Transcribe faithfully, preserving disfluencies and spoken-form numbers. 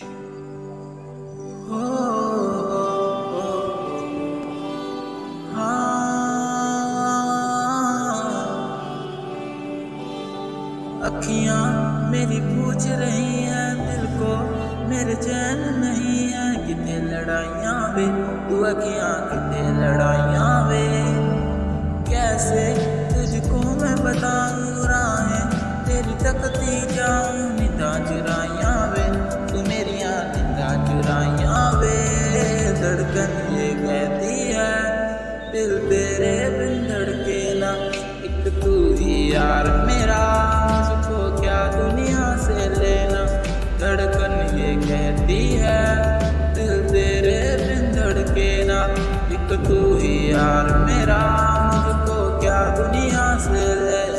हो, हो, हाँ। अखियाँ मेरी पूछ रही हैं दिल को, मेरे चैन नहीं है। कितने लड़ाइयाँ वे तू अखियाँ, कितने लड़ाइयाँ वे। कैसे तुझको मैं बताऊँ राहें तेरी तकती जाऊँ, निदा चुराइयाँ वे तू मेरी निदा चुराइयाँ वे। धड़कन ये कहती है दिल तेरे बिन धड़के ना, एक तू ही यार मेरा, मुझको क्या दुनिया से लेना। धड़कन ये कहती है दिल तेरे बिन धड़के ना, एक तू ही यार मेरा, मुझको क्या दुनिया से लेना।